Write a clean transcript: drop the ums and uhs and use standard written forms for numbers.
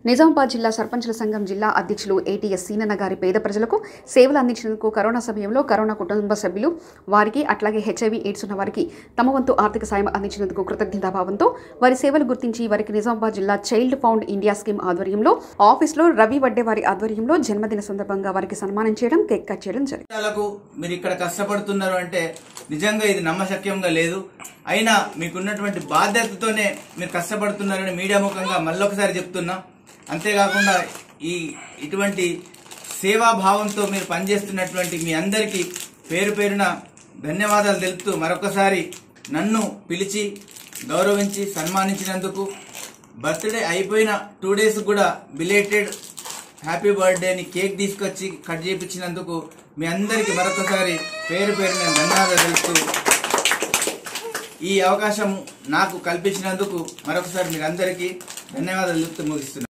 నిజామాబాద్ జిల్లా సర్పంచుల సంఘం జిల్లా అధ్యక్షులు ఏటీఎస్ సీనన్న గారి పేద ప్రజలకు సేవలు అందించినందుకు కరోనా సమయంలో కరోనా కుటుంబ సభ్యులు వారికి అట్లాగే హెచ్ఐవి ఎయిడ్స్ ఉన్న వారికి తమ వంతు ఆర్థిక సాయం అందించినందుకు కృతజ్ఞతాభావంతో వారి సేవలు గుర్తించి వారికి నిజామాబాద్ జిల్లా చైల్డ్ ఫౌండ్ ఇండియా స్కీమ్ ఆధ్వర్యంలో ఆఫీస్లో రవి వడ్డే వారి ఆధ్వర్యంలో జన్మదిన సందర్భంగా వారికి సన్మానం చేయడం, కేక్ కట్ చేయడం జరిగింది. మీరు ఇక్కడ కష్టపడుతున్నారు అంటే నిజంగా ఇది నమ్మశక్యంగా లేదు. అయినా మీకున్నటువంటి బాధ్యతతోనే మీరు కష్టపడుతున్నారని మీడియా ముఖంగా మళ్ళొకసారి చెప్తున్నా. అంతేకాకుండా ఇటువంటి సేవాభావంతో మీరు పనిచేస్తున్నటువంటి మీ అందరికీ పేరు పేరున ధన్యవాదాలు తెలుపుతూ మరొకసారి నన్ను పిలిచి గౌరవించి సన్మానించినందుకు, బర్త్డే అయిపోయిన 2 days కూడా బిలేటెడ్ హ్యాపీ బర్త్డే అని కేక్ తీసుకొచ్చి కట్ చేయించినందుకు మీ అందరికీ మరొకసారి పేరు పేరున ధన్యవాదాలు తెలుపుతూ ఈ అవకాశం నాకు కల్పించినందుకు మరొకసారి మీరందరికీ ధన్యవాదాలు తెలుపుతూ ముగిస్తున్నాను.